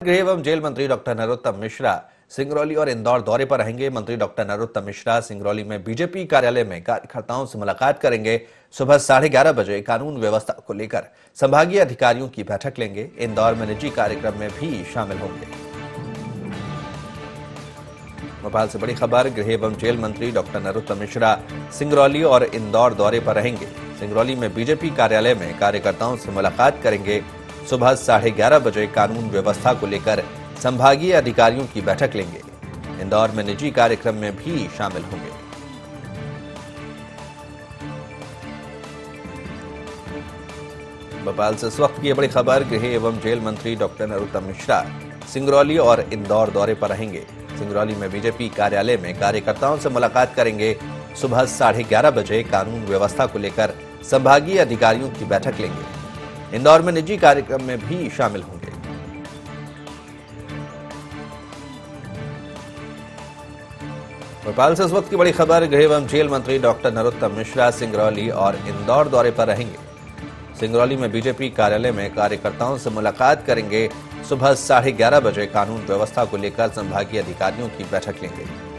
गृह एवं जेल मंत्री डॉक्टर नरोत्तम मिश्रा सिंगरौली और इंदौर दौरे पर रहेंगे। मंत्री डॉक्टर नरोत्तम मिश्रा सिंगरौली में बीजेपी कार्यालय में कार्यकर्ताओं से मुलाकात करेंगे। सुबह 11:30 बजे कानून व्यवस्था को लेकर संभागीय अधिकारियों की बैठक लेंगे। इंदौर में निजी कार्यक्रम में भी शामिल होंगे। भोपाल से बड़ी खबर। गृह एवं जेल मंत्री डॉक्टर नरोत्तम मिश्रा सिंगरौली और इंदौर दौरे पर रहेंगे। सिंगरौली में बीजेपी कार्यालय में कार्यकर्ताओं से मुलाकात करेंगे। सुबह 11:30 बजे कानून व्यवस्था को लेकर संभागीय अधिकारियों की बैठक लेंगे। इंदौर में निजी कार्यक्रम में भी शामिल होंगे। भोपाल से इस वक्त की बड़ी खबर। गृह एवं जेल मंत्री डॉक्टर नरोत्तम मिश्रा सिंगरौली और इंदौर दौरे पर रहेंगे। सिंगरौली में बीजेपी कार्यालय में कार्यकर्ताओं से मुलाकात करेंगे। सुबह 11:30 बजे कानून व्यवस्था को लेकर संभागीय अधिकारियों की बैठक लेंगे। इंदौर में निजी कार्यक्रम में भी शामिल होंगे। भोपाल से इस वक्त की बड़ी खबर। गृह एवं जेल मंत्री डॉक्टर नरोत्तम मिश्रा सिंगरौली और इंदौर दौरे पर रहेंगे। सिंगरौली में बीजेपी कार्यालय में कार्यकर्ताओं से मुलाकात करेंगे। सुबह 11:30 बजे कानून व्यवस्था को लेकर संभागीय अधिकारियों की बैठक लेंगे।